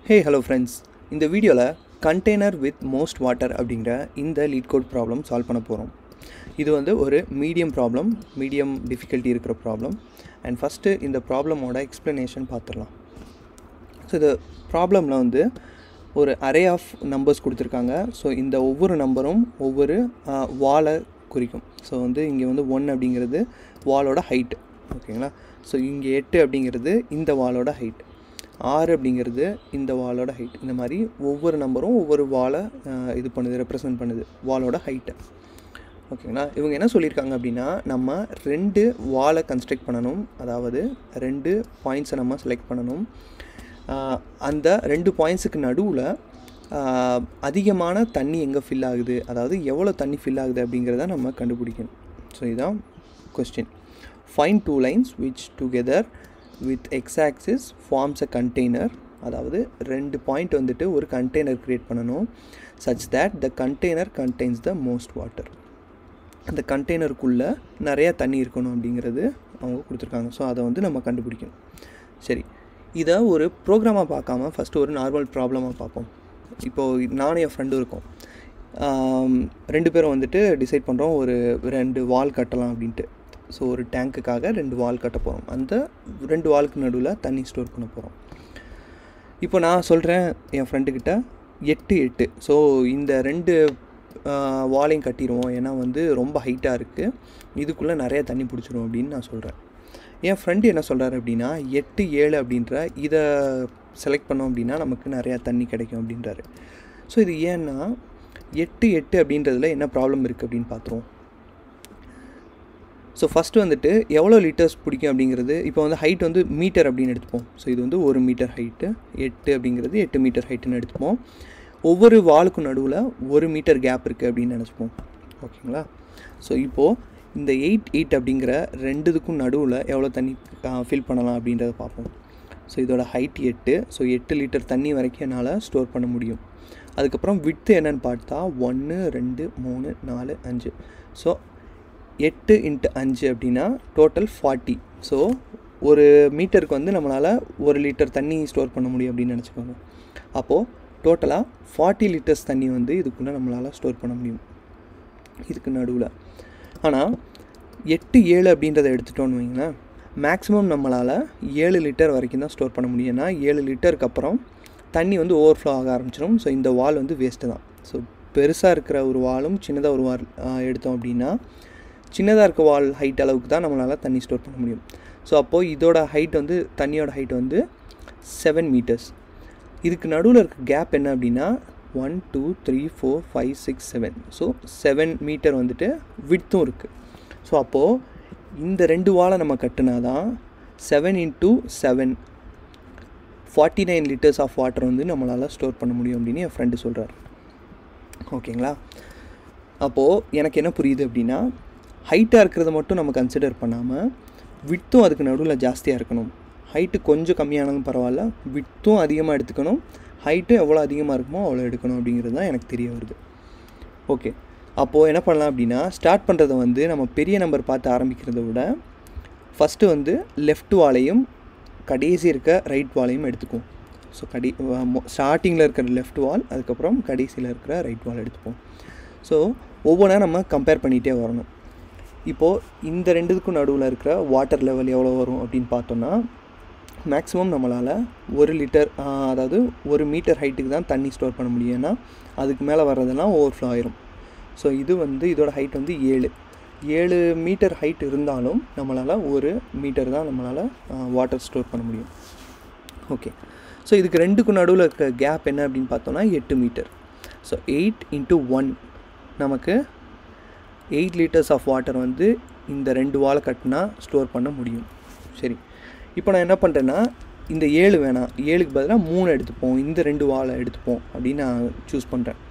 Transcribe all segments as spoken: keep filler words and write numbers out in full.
Hey hello friends, இந்த வீடியோல container with most water அப்படிங்கற இந்த lead code problem solve பண்ண போறோம். இது வந்து ஒரு medium problem, medium difficulty இருக்கிற problem. And first இந்த problem ஓட explanation பார்த்திரலாம். So the problemல வந்து ஒரு array of numbers கொடுத்திருக்காங்க. So இந்த ஒவ்வொரு நம்பரும் ஒவ்வொரு வாலை குறிக்கும். So வந்து இங்க வந்து one அப்படிங்கிறது வாலோட height. ஓகேங்களா? So இங்க eight அப்படிங்கிறது இந்த வாலோட height. ஆறு அப்படிங்கிறது இந்த வாலோட ஹைட். இந்த மாதிரி ஒவ்வொரு நம்பரும் ஒவ்வொரு வாலை இது பண்ணுது, ரெப்ரசன்ட் பண்ணுது, வாலோட ஹைட்டை. ஓகேங்களா? இவங்க என்ன சொல்லியிருக்காங்க அப்படின்னா, நம்ம ரெண்டு வாலை கன்ஸ்ட்ரக்ட் பண்ணணும். அதாவது ரெண்டு பாயிண்ட்ஸை நம்ம செலக்ட் பண்ணணும். அந்த ரெண்டு பாயிண்ட்ஸுக்கு நடுவில் அதிகமான தண்ணி எங்கே ஃபில் ஆகுது, அதாவது எவ்வளோ தண்ணி ஃபில் ஆகுது அப்படிங்கிறத நம்ம கண்டுபிடிக்கணும். ஸோ இதுதான் question. Find two lines which together with x-axis forms a container. அதாவது ரெண்டு பாயிண்ட் வந்துட்டு ஒரு கண்டெய்னர் கிரியேட் பண்ணணும் such that the container contains the most water. அந்த கண்டெய்னருக்குள்ளே நிறையா தண்ணி இருக்கணும் அப்படிங்கிறது அவங்க கொடுத்துருக்காங்க. ஸோ அதை வந்து நம்ம கண்டுபிடிக்கணும். சரி, இதை ஒரு ப்ரோக்ராமாக பார்க்காம ஃபஸ்ட்டு ஒரு நார்மல் ப்ராப்ளமாக பார்ப்போம். இப்போது நானும் என் ஃப்ரெண்டும் இருக்கோம். ரெண்டு பேரும் வந்துட்டு டிசைட் பண்ணுறோம் ஒரு ரெண்டு வால் கட்டலாம் அப்படின்ட்டு. ஸோ ஒரு டேங்க்குக்காக ரெண்டு வால் கட்ட போகிறோம். அந்த ரெண்டு வாலுக்கு நடுவில் தண்ணி ஸ்டோர் பண்ண போகிறோம். இப்போ நான் சொல்கிறேன் என் ஃப்ரெண்டுக்கிட்ட எட்டு எட்டு ஸோ இந்த ரெண்டு வாலையும் கட்டிடுவோம், ஏன்னா வந்து ரொம்ப ஹைட்டாக இருக்குது, இதுக்குள்ளே நிறையா தண்ணி பிடிச்சிரும் அப்படின்னு நான் சொல்கிறேன். என் ஃப்ரெண்டு என்ன சொல்கிறாரு அப்படின்னா, எட்டு ஏழு அப்படின்ற இதை செலக்ட் பண்ணோம் அப்படின்னா நமக்கு நிறையா தண்ணி கிடைக்கும் அப்படின்றாரு. ஸோ இது ஏன்னா எட்டு எட்டு அப்படின்றதுல என்ன ப்ராப்ளம் இருக்குது அப்படின்னு பார்த்துருவோம். ஸோ ஃபஸ்ட்டு வந்துட்டு எவ்வளோ லிட்டர்ஸ் பிடிக்கும் அப்படிங்கிறது, இப்போ வந்து ஹைட் வந்து மீட்டர் அப்படின்னு எடுத்துப்போம். ஸோ இது வந்து ஒரு மீட்டர் ஹைட்டு, எட்டு அப்படிங்கிறது எட்டு மீட்டர் ஹைட்டுன்னு எடுத்துப்போம். ஒவ்வொரு வாலுக்கும் நடுவில் ஒரு மீட்டர் கேப் இருக்குது அப்படின்னு நினச்சிப்போம். ஓகேங்களா? ஸோ இப்போது இந்த எயிட் எயிட் அப்படிங்கிற ரெண்டுத்துக்கும் நடுவில் எவ்வளோ தண்ணி ஃபில் பண்ணலாம் அப்படின்றத பார்ப்போம். ஸோ இதோட ஹைட் எட்டு, ஸோ எட்டு லிட்டர் தண்ணி வரைக்கும் என்னால் ஸ்டோர் பண்ண முடியும். அதுக்கப்புறம் விட்த்து என்னென்னு பார்த்தா ஒன்று ரெண்டு மூணு நாலு அஞ்சு. ஸோ எட்டு இன்ட்டு அஞ்சு அப்படின்னா டோட்டல் ஃபார்ட்டி. ஸோ ஒரு மீட்டருக்கு வந்து நம்மளால் ஒரு லிட்டர் தண்ணி ஸ்டோர் பண்ண முடியும் அப்படின்னு நினச்சிக்கோங்க. அப்போது டோட்டலாக ஃபார்ட்டி லிட்டர்ஸ் தண்ணி வந்து இதுக்குள்ளே நம்மளால் ஸ்டோர் பண்ண முடியும் இதுக்கு நடுவில். ஆனால் எட்டு ஏழு அப்படின்றத எடுத்துட்டோன்னு வைங்களேன், மேக்ஸிமம் நம்மளால் ஏழு லிட்டர் வரைக்கும் தான் ஸ்டோர் பண்ண முடியும். ஏன்னா ஏழு லிட்டருக்கு அப்புறம் தண்ணி வந்து ஓவர்ஃப்ளோ ஆக ஆரம்பிச்சிடும். ஸோ இந்த வால் வந்து வேஸ்ட்டு தான். ஸோ பெருசாக இருக்கிற ஒரு வாலும் சின்னதாக ஒரு வால் எடுத்தோம் அப்படின்னா சின்னதாக இருக்க வால் ஹைட் அளவுக்கு தான் நம்மளால் தண்ணி ஸ்டோர் பண்ண முடியும். ஸோ அப்போது இதோட ஹைட் வந்து தண்ணியோட ஹைட் வந்து செவன் மீட்டர்ஸ். இதுக்கு நடுவில் இருக்க கேப் என்ன அப்படின்னா one two three four five six seven. So seven meter வந்துட்டு விட்த்தும் இருக்குது. ஸோ அப்போது இந்த ரெண்டு வாலை நம்ம கட்டினா தான் seven into seven forty nine liters of water வந்து நம்மளால் ஸ்டோர் பண்ண முடியும் அப்படின்னு என் ஃப்ரெண்டு சொல்கிறார். ஓகேங்களா? அப்போது எனக்கு என்ன புரியுது அப்படின்னா, ஹைட்டாக இருக்கிறத மட்டும் நம்ம கன்சிடர் பண்ணாமல் விட்த்தும் அதுக்கு நடுவில் ஜாஸ்தியாக இருக்கணும். ஹைட்டு கொஞ்சம் கம்மியானதும் பரவாயில்ல, விட்த்தும் அதிகமாக எடுத்துக்கணும், ஹைட்டும் எவ்வளோ அதிகமாக இருக்குமோ அவ்வளோ எடுக்கணும் அப்படிங்கிறது தான் எனக்கு தெரிய வருது. ஓகே, அப்போது என்ன பண்ணலாம் அப்படின்னா, ஸ்டார்ட் பண்ணுறதை வந்து நம்ம பெரிய நம்பர் பார்த்து ஆரம்பிக்கிறத விட ஃபஸ்ட்டு வந்து லெஃப்ட் வாலையும் கடைசி இருக்க ரைட் வாலையும் எடுத்துக்குவோம். ஸோ கடை ஸ்டார்டிங்கில் இருக்கிற லெஃப்ட் வால், அதுக்கப்புறம் கடைசியில் இருக்கிற ரைட் வால் எடுத்துப்போம். ஸோ ஒவ்வொன்றா நம்ம கம்பேர் பண்ணிகிட்டே வரணும். இப்போது இந்த ரெண்டுக்கும் நடுவில் இருக்கிற வாட்டர் லெவல் எவ்வளோ வரும் அப்படின்னு பார்த்தோன்னா, மேக்ஸிமம் நம்மளால் ஒரு லிட்டர் அதாவது ஒரு மீட்டர் ஹைட்டுக்கு தான் தண்ணி ஸ்டோர் பண்ண முடியும். ஏன்னா அதுக்கு மேலே வர்றதெல்லாம் ஓவர்ஃப்ளோ ஆயிரும். ஸோ இது வந்து இதோட ஹைட் வந்து ஏழு ஏழு மீட்டர் ஹைட் இருந்தாலும் நம்மளால் ஒரு மீட்டர் தான் நம்மளால் வாட்டர் ஸ்டோர் பண்ண முடியும். ஓகே, ஸோ இதுக்கு ரெண்டுக்கும் நடுவில் இருக்கிற கேப் என்ன அப்படின்னு பார்த்தோன்னா எட்டு meter. So eight into one நமக்கு எயிட் லிட்டர்ஸ் ஆஃப் வாட்டர் வந்து இந்த ரெண்டு வாலை கட்டினா ஸ்டோர் பண்ண முடியும். சரி, இப்போ நான் என்ன பண்ணுறேன்னா, இந்த ஏழு வேணாம், ஏழுக்கு பதிலாக மூணு எடுத்துப்போம், இந்த ரெண்டு வாலை எடுத்துப்போம் அப்படின்னு நான் சூஸ் பண்ணுறேன்.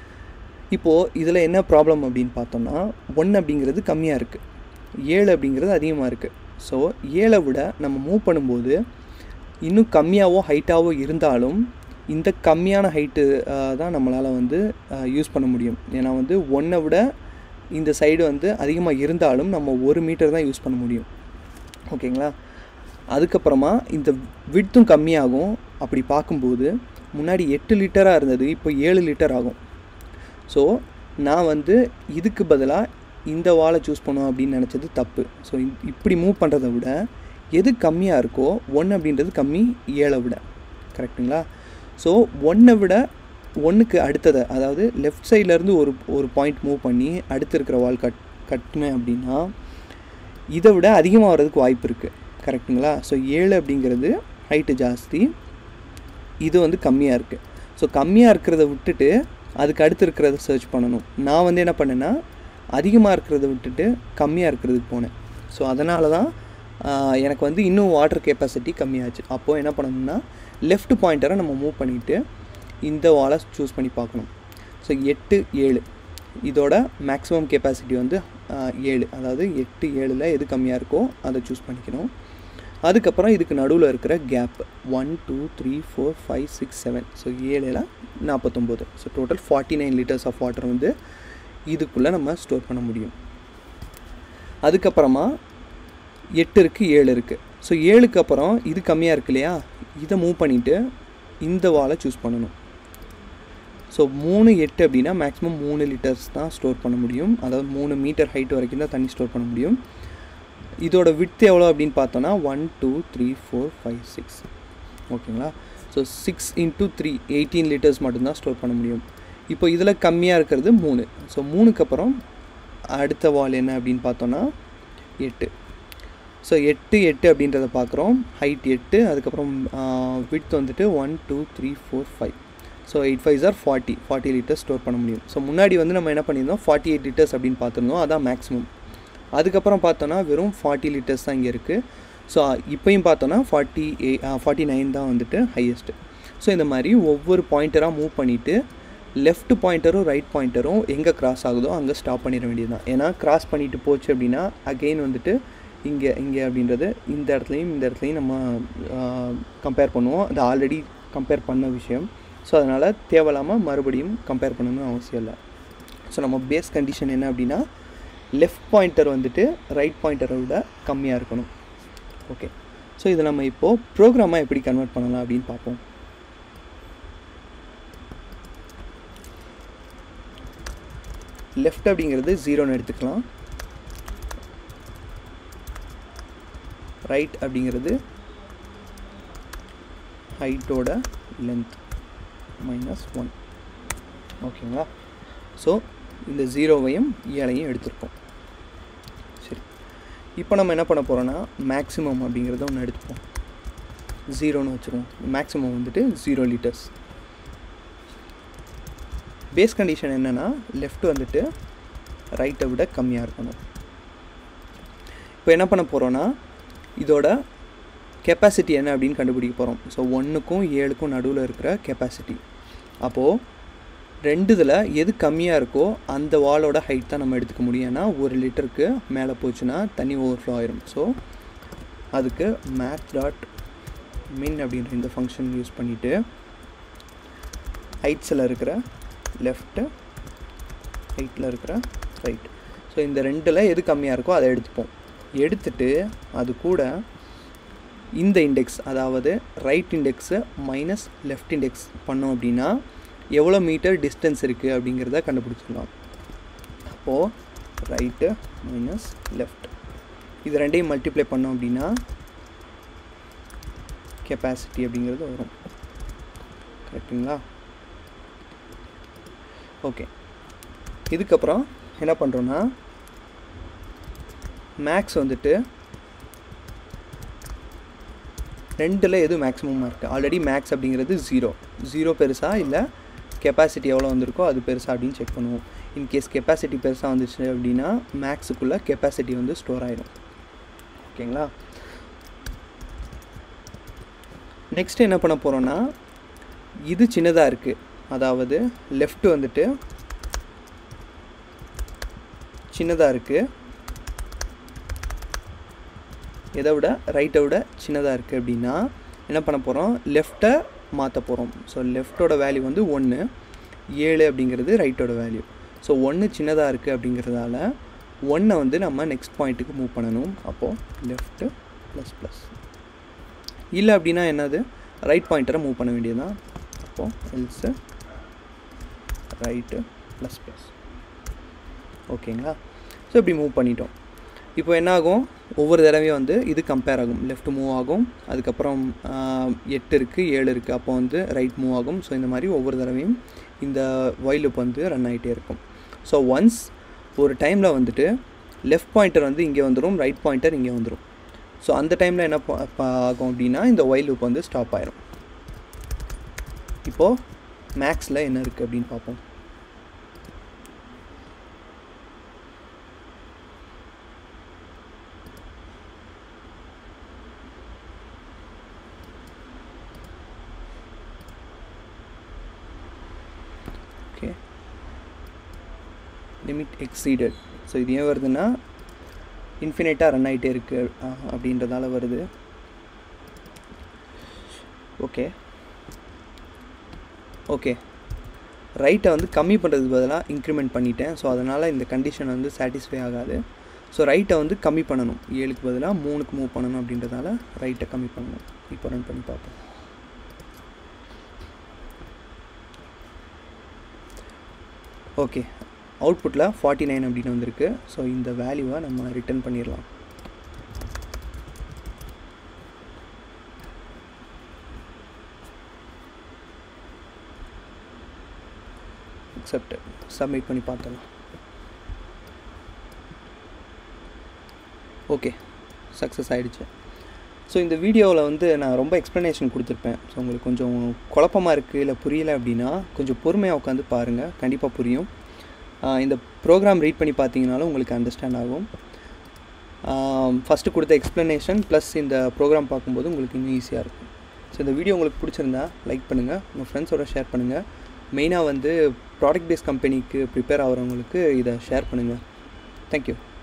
இப்போது இதில் என்ன ப்ராப்ளம் அப்படின்னு பார்த்தோம்னா, ஒன்று அப்படிங்கிறது கம்மியாக இருக்குது, ஏழு அப்படிங்கிறது அதிகமாக இருக்குது. ஸோ ஏழை விட நம்ம மூவ் பண்ணும்போது இன்னும் கம்மியாகவோ ஹைட்டாகவோ இருந்தாலும் இந்த கம்மியான ஹைட்டு தான் நம்மளால் வந்து யூஸ் பண்ண முடியும். ஏன்னா வந்து ஒன்றை விட இந்த சைடு வந்து அதிகமாக இருந்தாலும் நம்ம ஒரு மீட்டர் தான் யூஸ் பண்ண முடியும். ஓகேங்களா? அதுக்கப்புறமா இந்த விட்த்தும் கம்மியாகும். அப்படி பார்க்கும்போது முன்னாடி எட்டு லிட்டராக இருந்தது, இப்போ ஏழு லிட்டர் ஆகும். ஸோ நான் வந்து இதுக்கு பதிலாக இந்த வாலை சூஸ் பண்ணுவோம் அப்படின்னு நினச்சது தப்பு. ஸோ இப்படி மூவ் பண்ணுறதை விட எது கம்மியாக இருக்கோ ஒன்று அப்படின்றது கம்மி ஏழை விட, கரெக்டுங்களா? ஸோ ஒன்றை விட ஒன்றுக்கு அடுத்ததை, அதாவது லெஃப்ட் சைட்லேருந்து ஒரு ஒரு பாயிண்ட் மூவ் பண்ணி அடுத்து இருக்கிற வால் கட் கட்டினேன் அப்படின்னா இதை விட அதிகமாக வர்றதுக்கு வாய்ப்பு இருக்குது, கரெக்டுங்களா? ஸோ ஏழு அப்படிங்கிறது ஹைட்டு ஜாஸ்தி, இது வந்து கம்மியாக இருக்குது. ஸோ கம்மியாக இருக்கிறத விட்டுட்டு அதுக்கு அடுத்து இருக்கிறத சர்ச் பண்ணணும். நான் வந்து என்ன பண்ணேன்னா அதிகமாக இருக்கிறத விட்டுட்டு கம்மியாக இருக்கிறதுக்கு போனேன். ஸோ அதனால தான் எனக்கு வந்து இன்னும் வாட்டர் கெப்பாசிட்டி கம்மியாச்சு. அப்போது என்ன பண்ணணும்னா லெஃப்ட் பாயிண்டரை நம்ம மூவ் பண்ணிவிட்டு இந்த வாலை சூஸ் பண்ணி பார்க்கணும். ஸோ எட்டு ஏழு இதோட மேக்ஸிமம் கெப்பாசிட்டி வந்து ஏழு, அதாவது எட்டு ஏழில் எது கம்மியாக இருக்கோ அதை சூஸ் பண்ணிக்கணும். அதுக்கப்புறம் இதுக்கு நடுவில் இருக்கிற gap one two three four five six seven, so ஏழில் நாற்பத்தொம்போது. So total forty nine liters of water வந்து இதுக்குள்ளே நம்ம ஸ்டோர் பண்ண முடியும். அதுக்கப்புறமா எட்டு இருக்குது, ஏழு இருக்குது. ஸோ ஏழுக்கு அப்புறம் இது கம்மியாக இருக்கு இல்லையா, இதை மூவ் பண்ணிவிட்டு இந்த வாலை சூஸ் பண்ணணும். ஸோ மூணு எட்டு அப்படின்னா மேக்ஸிமம் மூணு லிட்டர்ஸ் தான் ஸ்டோர் பண்ண முடியும், அதாவது மூணு மீட்டர் ஹைட் வரைக்கும் தான் தண்ணி ஸ்டோர் பண்ண முடியும். இதோட விட்த் எவ்வளோ அப்படின்னு பார்த்தோன்னா one two three four five six, ஓகேங்களா? So six into three eighteen liters மட்டும்தான் ஸ்டோர் பண்ண முடியும். இப்போ இதில் கம்மியாக இருக்கிறது மூணு. ஸோ மூணுக்கு அப்புறம் அடுத்த வால் என்ன அப்படின்னு பார்த்தோன்னா எட்டு. ஸோ எட்டு எட்டு அப்படின்றத பார்க்குறோம், ஹைட் எட்டு, அதுக்கப்புறம் விட்த் வந்துட்டு one two three four five. So eight five or forty forty liters store பண்ண முடியும். ஸோ முன்னாடி வந்து நம்ம என்ன பண்ணியிருந்தோம் ஃபார்ட்டி எயிட் லிட்டர்ஸ் அப்படின்னு பார்த்துருந்தோம், அதான் மேக்ஸிமம். அதுக்கப்புறம் பார்த்தோன்னா வெறும் ஃபார்ட்டி லிட்டர்ஸ் தான் இங்கே இருக்குது. ஸோ இப்போயும் பார்த்தோன்னா ஃபார்ட்டி எய் ஃபார்ட்டி நைன் தான் வந்துட்டு ஹையஸ்ட்டு. ஸோ இந்த மாதிரி ஒவ்வொரு பாயிண்டராக மூவ் பண்ணிவிட்டு லெஃப்ட் பாயிண்டரும் ரைட் பாயிண்டரும் எங்கே கிராஸ் ஆகுதோ அங்கே ஸ்டாப் பண்ணிட வேண்டியது தான். ஏன்னா கிராஸ் பண்ணிவிட்டு போச்சு அப்படின்னா அகெயின் வந்துட்டு இங்கே இங்கே அப்படின்றது இந்த இடத்துலையும் இந்த இடத்துலையும் நம்ம கம்பேர் பண்ணுவோம். அது ஆல்ரெடி கம்பேர் பண்ண விஷயம். ஸோ அதனால் தேவையில்லாமல் மறுபடியும் கம்பேர் பண்ணணும்னு அவசியம் இல்லை. ஸோ நம்ம பேஸ் கண்டிஷன் என்ன அப்படின்னா லெஃப்ட் பாயிண்டர் வந்துட்டு ரைட் பாயிண்டரை விட கம்மியாக இருக்கணும். ஓகே, ஸோ இதை நம்ம இப்போது ப்ரோக்ராமாக எப்படி கன்வெர்ட் பண்ணலாம் அப்படின்னு பார்ப்போம். லெஃப்ட் அப்படிங்கிறது ஜீரோன்னு எடுத்துக்கலாம், ரைட் அப்படிங்கிறது ஹைட்டோட லென்த் மைனஸ் ஒன், ஓகேங்களா? ஸோ இந்த ஜீரோவையும் ஏழையும் எடுத்துருக்கோம். சரி, இப்போ நம்ம என்ன பண்ண போகிறோன்னா மேக்ஸிமம் அப்படிங்கிறத ஒன்று எடுத்துப்போம், ஜீரோன்னு வச்சுருவோம். மேக்ஸிமம் வந்துட்டு ஜீரோ லிட்டர்ஸ். பேஸ் கண்டிஷன் என்னென்னா லெஃப்ட் வந்துட்டு ரைட்டை விட கம்மியாக இருக்கணும். இப்போ என்ன பண்ண போகிறோன்னா இதோட கெப்பாசிட்டி என்ன அப்படின்னு கண்டுபிடிக்க போகிறோம். ஸோ ஒன்றுக்கும் ஏழுக்கும் நடுவில் இருக்கிற கெப்பாசிட்டி. அப்போது ரெண்டு இதில் எது கம்மியாக இருக்கோ அந்த வாலோட ஹைட் தான் நம்ம எடுத்துக்க முடியும். ஏன்னா ஒரு லிட்டருக்கு மேலே போச்சுன்னா தண்ணி ஓவர்ஃப்ளோ ஆயிரும். ஸோ அதுக்கு மேத் டாட் மின் அப்படின்ற இந்த ஃபங்க்ஷன் யூஸ் பண்ணிவிட்டு ஹைட்ஸில் இருக்கிற லெஃப்ட்டு, ஹைட்டில் இருக்கிற ரைட், ஸோ இந்த ரெண்டில் எது கம்மியாக இருக்கோ அதை எடுத்துப்போம். எடுத்துட்டு அது கூட இந்த இண்டெக்ஸ், அதாவது right index minus left index பண்ணோம் அப்படின்னா எவ்வளோ மீட்டர் டிஸ்டன்ஸ் இருக்குது அப்படிங்கிறத கண்டுபிடிச்சிடலாம். அப்போது ரைட்டு மைனஸ் லெஃப்ட் இது ரெண்டையும் மல்டிப்ளை பண்ணோம் அப்படின்னா கெப்பாசிட்டி அப்படிங்கிறது வரும், கரெக்டுங்களா? ஓகே, இதுக்கப்புறம் என்ன பண்ணுறோன்னா மேக்ஸ் வந்துட்டு ரெண்டில் எது மேக்ஸிமமாக இருக்குது. ஆல்ரெடி மேக்ஸ் அப்படிங்கிறது ஜீரோ, ஜீரோ பெருசா இல்லை கெப்பாசிட்டி எவ்வளோ வந்திருக்கோ அது பெருசா அப்படின்னு செக் பண்ணுவோம். இன்கேஸ் கெப்பாசிட்டி பெருசாக வந்துச்சு அப்படின்னா மேக்ஸுக்குள்ளே கெப்பாசிட்டி வந்து ஸ்டோர் ஆகிடும், ஓகேங்களா? நெக்ஸ்ட் என்ன பண்ண போகிறோன்னா இது சின்னதாக இருக்குது, அதாவது லெஃப்ட் வந்துட்டு சின்னதாக இருக்குது, எதை விட ரைட்டை விட சின்னதாக இருக்குது அப்படின்னா என்ன பண்ண போகிறோம், லெஃப்ட்டை மாற்ற போகிறோம். ஸோ லெஃப்ட்டோட வேல்யூ வந்து ஒன்று, ஏழு அப்படிங்கிறது ரைட்டோட வேல்யூ. ஸோ ஒன்று சின்னதாக இருக்குது அப்படிங்கிறதால ஒன்றை வந்து நம்ம நெக்ஸ்ட் பாயிண்ட்டுக்கு மூவ் பண்ணணும். அப்போது லெஃப்ட்டு ப்ளஸ் ப்ளஸ், இல்லை அப்படின்னா என்னது ரைட் பாயிண்டரை மூவ் பண்ண வேண்டியது தான். எடுத்துப்போம். Else right plus plus. ஓகேங்களா? ஸோ இப்படி மூவ் பண்ணிட்டோம். இப்போ என்ன ஆகும், ஒவ்வொரு தடவையும் வந்து இது கம்பேர் ஆகும். லெஃப்ட் மூவ் ஆகும், அதுக்கப்புறம் எட்டு இருக்குது ஏழு இருக்குது, அப்போ வந்து ரைட் மூவ் ஆகும். ஸோ இந்த மாதிரி ஒவ்வொரு தடவையும் இந்த ஒயில் லூப் வந்து ரன் ஆகிட்டே இருக்கும். ஸோ ஒன்ஸ் ஒரு டைமில் வந்துட்டு லெஃப்ட் பாயிண்டர் வந்து இங்கே வந்துடும், ரைட் பாயிண்டர் இங்கே வந்துடும். ஸோ அந்த டைமில் என்ன ஆகும் அப்படின்னா இந்த ஒயில் லூப் வந்து ஸ்டாப் ஆயிரும். இப்போது மேக்ஸில் என்ன இருக்குது அப்படின்னு பார்ப்போம். Okay, limit exceeded. ஸோ இது ஏன் வருதுன்னா இன்ஃபினைட்டாக ரன் ஆகிட்டே இருக்குது அப்படின்றதால வருது. ஓகே ஓகே ரைட்டை வந்து கம்மி பண்ணுறதுக்கு பதிலாக இன்க்ரிமெண்ட் பண்ணிட்டேன். ஸோ அதனால் இந்த கண்டிஷன் வந்து சாட்டிஸ்ஃபை ஆகாது. ஸோ ரைட்டை வந்து கம்மி பண்ணணும், ஏழுக்கு பதிலாக மூணுக்கு மூவ் பண்ணணும் அப்படின்றதால ரைட்டை கம்மி பண்ணணும். இப்போ ரன் பண்ணி பார்ப்போம். ஓகே, அவுட்புட்டில் ஃபார்ட்டி நைன் அப்படின்னு வந்திருக்கு. ஸோ இந்த வேல்யூவை நம்ம ரிட்டர்ன் பண்ணிடலாம். அக்செப்ட் சப்மிட் பண்ணி பார்த்தலாம். ஓகே, சக்ஸஸ் ஆகிடுச்சு. ஸோ இந்த வீடியோவில் வந்து நான் ரொம்ப எக்ஸ்ப்ளனேஷன் கொடுத்துருப்பேன். ஸோ உங்களுக்கு கொஞ்சம் குழப்பமாக இருக்குது இல்லை புரியலை அப்படின்னா கொஞ்சம் பொறுமையாக உட்காந்து பாருங்கள், கண்டிப்பாக புரியும். இந்த ப்ரோக்ராம் ரீட் பண்ணி பார்த்தீங்கனாலும் உங்களுக்கு அண்டர்ஸ்டாண்ட் ஆகும். ஃபஸ்ட்டு கொடுத்த எக்ஸ்ப்ளனேஷன் ப்ளஸ் இந்த ப்ரோக்ராம் பார்க்கும்போது உங்களுக்கு இன்னும் ஈஸியாக இருக்கும். ஸோ இந்த வீடியோ உங்களுக்கு பிடிச்சிருந்தா லைக் பண்ணுங்கள், உங்கள் ஃப்ரெண்ட்ஸோட ஷேர் பண்ணுங்கள். மெயினாக வந்து ப்ராடக்ட் பேஸ்ட் கம்பெனிக்கு ப்ரிப்பேர் ஆகிறவங்களுக்கு இதை ஷேர் பண்ணுங்கள். தேங்க்யூ.